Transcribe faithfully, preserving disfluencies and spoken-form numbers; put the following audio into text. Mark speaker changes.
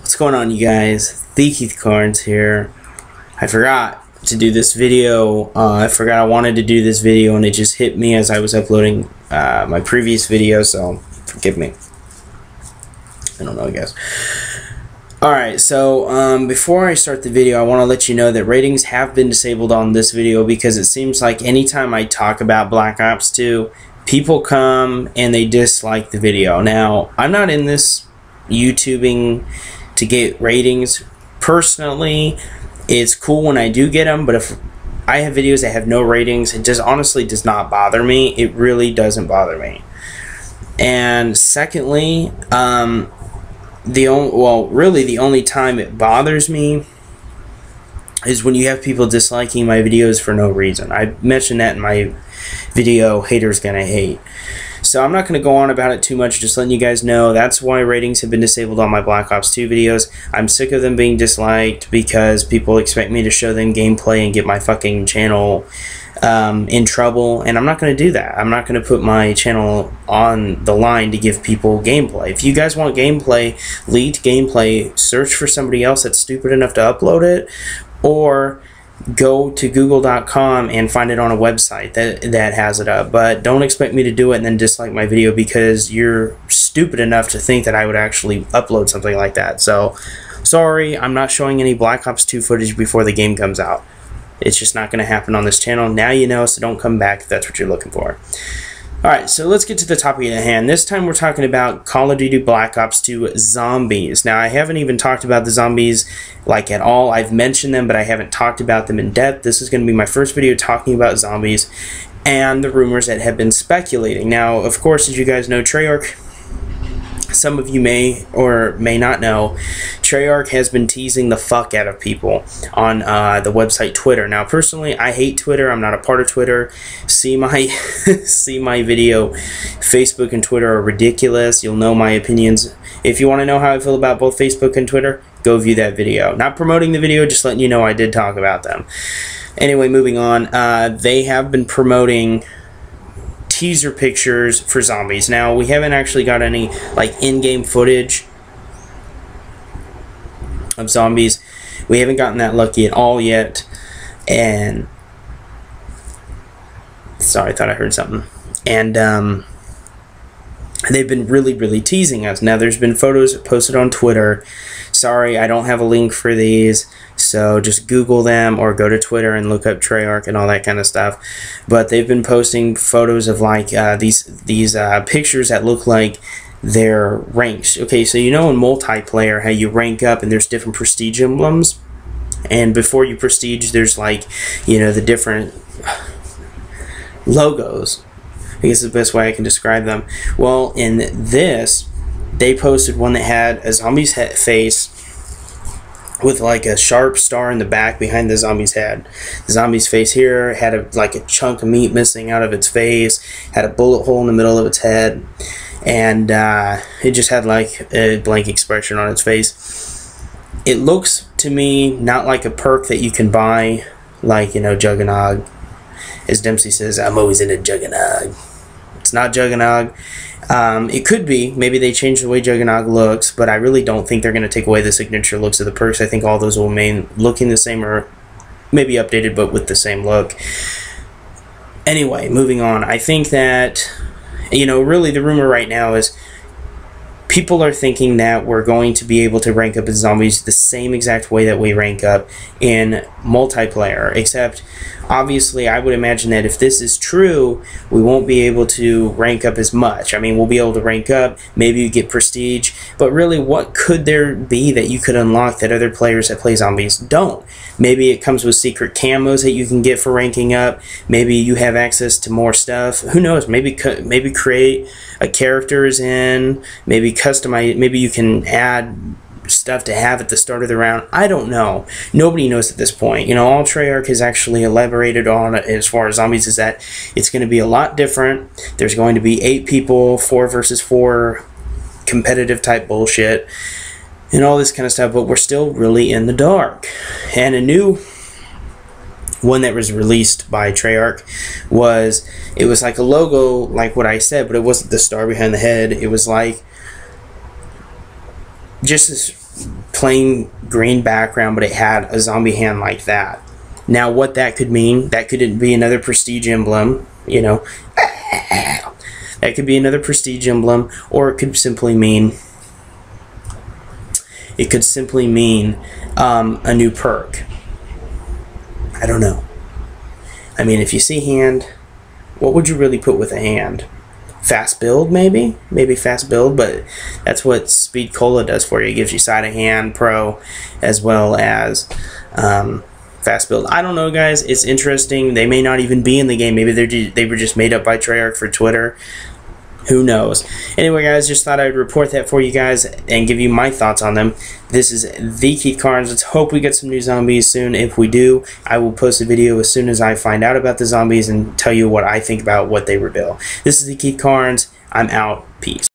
Speaker 1: What's going on, you guys? The Keith Carnes here. I forgot to do this video. Uh, I forgot I wanted to do this video and it just hit me as I was uploading uh, my previous video, so forgive me. I don't know, I guess. Alright, so um, before I start the video, I want to let you know that ratings have been disabled on this video because it seems like anytime I talk about Black Ops two, people come and they dislike the video. Now, I'm not in this YouTubing to get ratings. Personally, it's cool when I do get them, but if I have videos that have no ratings, it just honestly does not bother me. It really doesn't bother me. And secondly, um, the only, well, really the only time it bothers me is when you have people disliking my videos for no reason. I mentioned that in my video, Haters Gonna Hate. So I'm not going to go on about it too much, just letting you guys know that's why ratings have been disabled on my Black Ops two videos. I'm sick of them being disliked because people expect me to show them gameplay and get my fucking channel um, in trouble, and I'm not going to do that. I'm not going to put my channel on the line to give people gameplay. If you guys want gameplay, leaked gameplay, search for somebody else that's stupid enough to upload it, or go to google dot com and find it on a website that that has it up. But don't expect me to do it and then dislike my video because you're stupid enough to think that I would actually upload something like that. So sorry, I'm not showing any Black Ops two footage before the game comes out. It's just not going to happen on this channel. Now you know, so don't come back if that's what you're looking for. Alright, so let's get to the topic at hand. This time we're talking about Call of Duty Black Ops two Zombies. Now, I haven't even talked about the zombies like at all. I've mentioned them, but I haven't talked about them in depth. This is going to be my first video talking about zombies and the rumors that have been speculating. Now, of course, as you guys know, Treyarch, some of you may or may not know, Treyarch has been teasing the fuck out of people on uh, the website Twitter. Now, personally, I hate Twitter. I'm not a part of Twitter. See my see my video. Facebook and Twitter are ridiculous. You'll know my opinions. If you want to know how I feel about both Facebook and Twitter, go view that video. Not promoting the video, just letting you know I did talk about them. Anyway, moving on. Uh, they have been promoting teaser pictures for zombies. Now, we haven't actually got any like in-game footage of zombies. We haven't gotten that lucky at all yet. And sorry, I thought I heard something. And um, they've been really, really teasing us. Now, there's been photos posted on Twitter. Sorry, I don't have a link for these. So just Google them or go to Twitter and look up Treyarch and all that kind of stuff. But they've been posting photos of like uh, these these uh, pictures that look like they're ranks. Okay, so you know in multiplayer how you rank up and there's different prestige emblems, and before you prestige there's like, you know, the different logos. I guess the best way I can describe them. Well, in this, they posted one that had a zombie's head face with like a sharp star in the back behind the zombie's head. The zombie's face here had a, like a chunk of meat missing out of its face, had a bullet hole in the middle of its head, and uh, it just had like a blank expression on its face. It looks to me not like a perk that you can buy, like, you know, Juggernog. As Dempsey says, I'm always in a Juggernog. It's not Juggernog. Um, it could be. Maybe they changed the way Juggernog looks, but I really don't think they're going to take away the signature looks of the perks. I think all those will remain looking the same, or maybe updated, but with the same look. Anyway, moving on. I think that, you know, really the rumor right now is people are thinking that we're going to be able to rank up as zombies the same exact way that we rank up in multiplayer, except obviously I would imagine that if this is true, we won't be able to rank up as much. I mean, we'll be able to rank up, maybe you get prestige, but really what could there be that you could unlock that other players that play zombies don't? Maybe it comes with secret camos that you can get for ranking up. Maybe you have access to more stuff. Who knows? Maybe maybe create a characters in, maybe customize, maybe you can add stuff to have at the start of the round. I don't know. Nobody knows at this point. You know, all Treyarch has actually elaborated on as far as zombies is that it's going to be a lot different. There's going to be eight people, four versus four, competitive type bullshit, and all this kind of stuff, but we're still really in the dark. And a new one that was released by Treyarch was, it was like a logo like what I said, but it wasn't the star behind the head. It was like just this plain green background, but it had a zombie hand like that. Now, what that could mean, that could be another prestige emblem, you know. That could be another prestige emblem, or it could simply mean, it could simply mean um, a new perk. I don't know. I mean, if you see hand, what would you really put with a hand? Fast build, maybe? Maybe fast build, but that's what Speed Cola does for you. It gives you side of hand, pro, as well as um, fast build. I don't know, guys. It's interesting. They may not even be in the game. Maybe they're they were just made up by Treyarch for Twitter. Who knows? Anyway, guys, just thought I'd report that for you guys and give you my thoughts on them. This is the Keith Carnes. Let's hope we get some new zombies soon. If we do, I will post a video as soon as I find out about the zombies and tell you what I think about what they reveal. This is the Keith Carnes. I'm out. Peace.